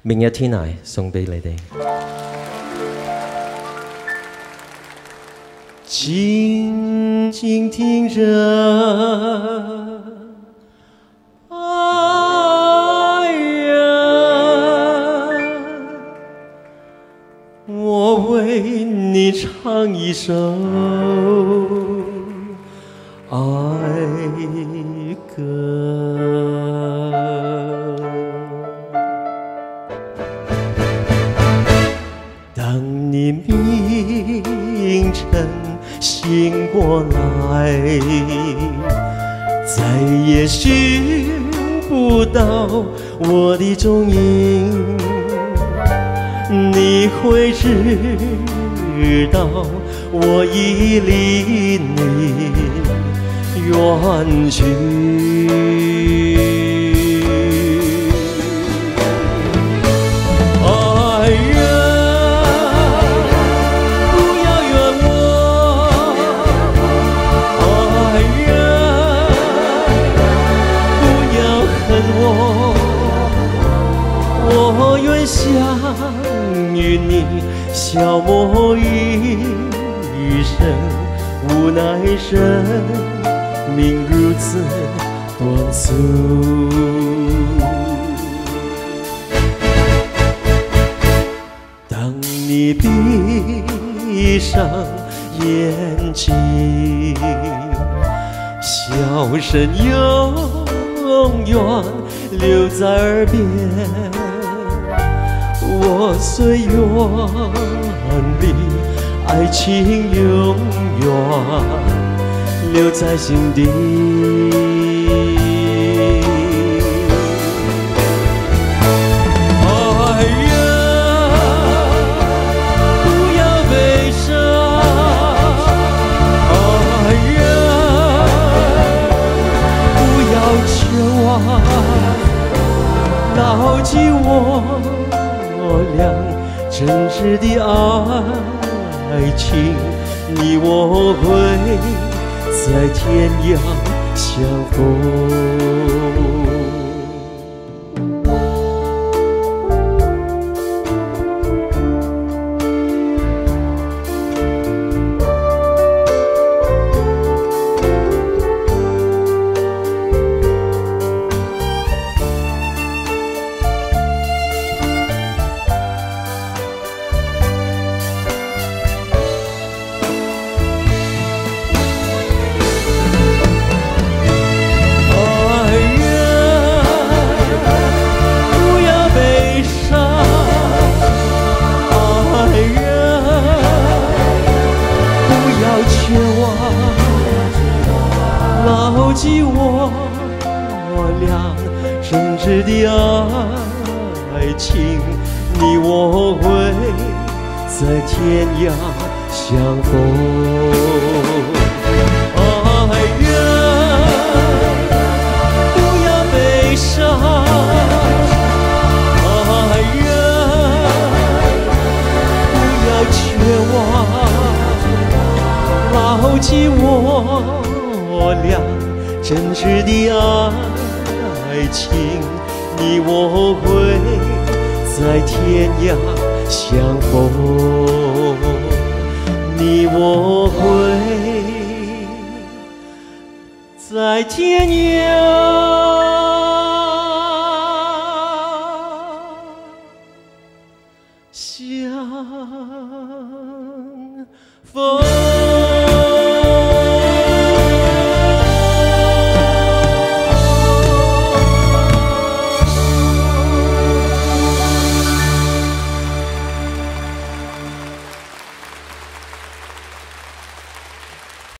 明日天涯送俾你哋。靜靜聽着愛人，我為你唱一首愛歌。当你明晨醒过来，再也寻不到我的踪影，你会知道我已离你远去。爱人，不要怨我，爱人，不要恨我，我愿相与你消磨一生，无奈生命如此短促。当你闭上眼睛，笑声永远留在耳边，我虽远离，爱情永远留在心底。爱人，不要悲伤，爱人，不要绝望，牢记我俩真挚的爱情，你我会在天涯相逢。牢记我俩真挚的爱情，你我会在天涯相逢。爱人，不要悲伤，爱人，不要绝望，牢记我俩真挚的爱情，你我会在天涯相逢，你我会在天涯相逢。